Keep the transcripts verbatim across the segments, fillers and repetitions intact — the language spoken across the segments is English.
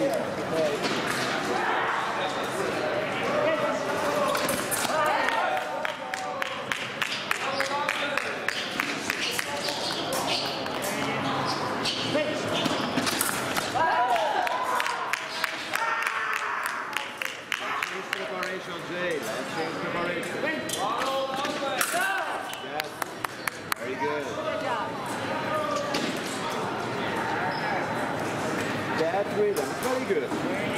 Preparation, Jay. Let's change preparation. Yes. Very good. That rhythm. Very good.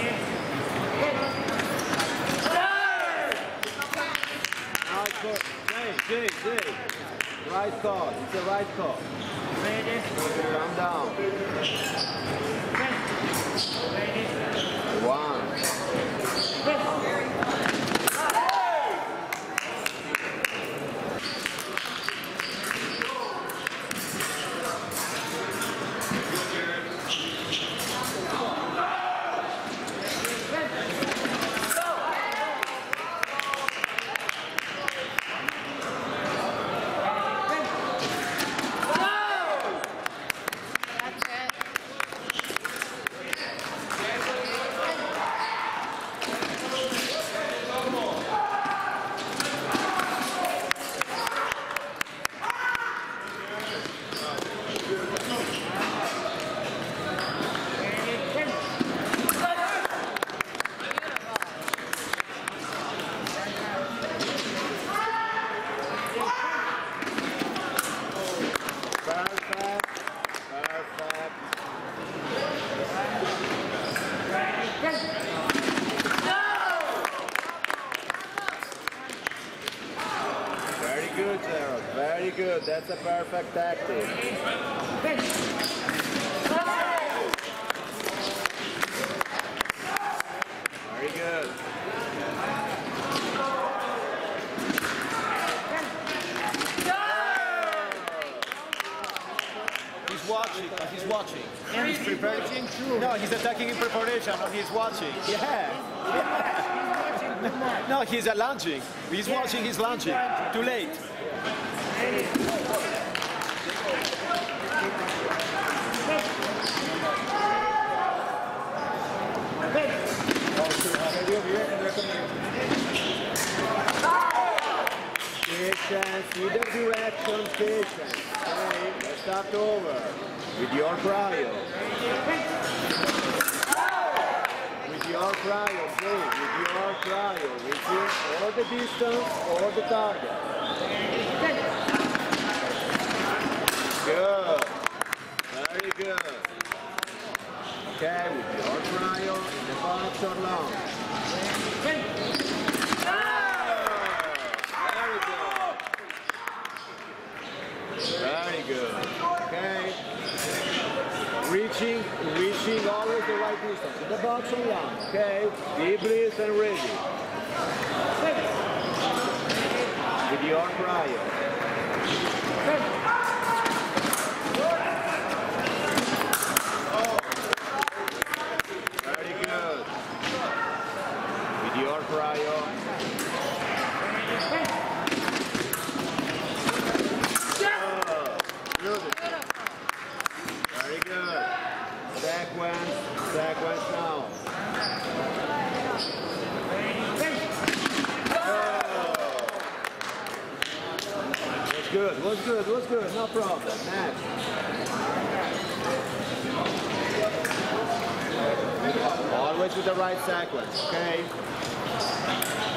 Nice call. Jay, Jay, Jay. Right call. It's the right call. Calm down. One. Good, Gerald. Very good. That's a perfect tactic. Very good. He's watching. He's watching. And he's preparing too. No, he's attacking in preparation. And he's watching. Yeah. No, he's a lunging. He's watching. He's lunging. Too late. Patience, either direction, patience. Okay, let's start over with your cryo. With your cryo, okay, with your cryo, reaching or the distance or the target. Good. Very good. Okay, with your cryo in the box or long. Very good. Very good. Okay. Reaching, reaching always the right distance. In the box or long. Okay. Deep breath and ready. With your cryo. Very good. With your cryo. Beautiful. Very good. Sequence, sequence now. Was good, was good, was good, no problem. Next. Always with the right sequence, okay?